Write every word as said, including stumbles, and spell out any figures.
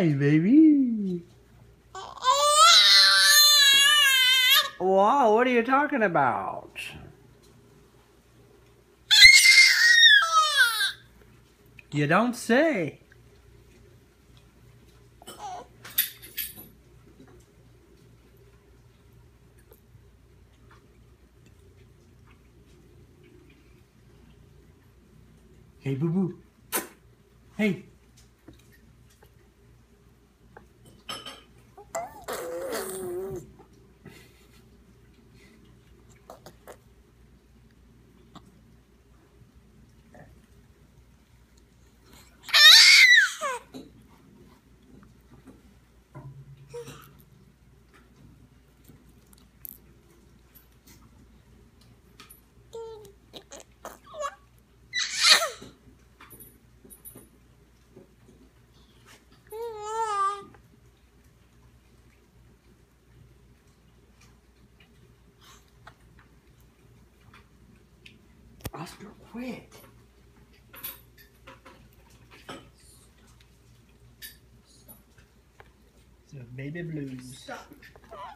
eyes, baby. Wow, what are you talking about? You don't say. Hey, boo-boo. Hey. Oscar, quit. So, baby blues. Stop.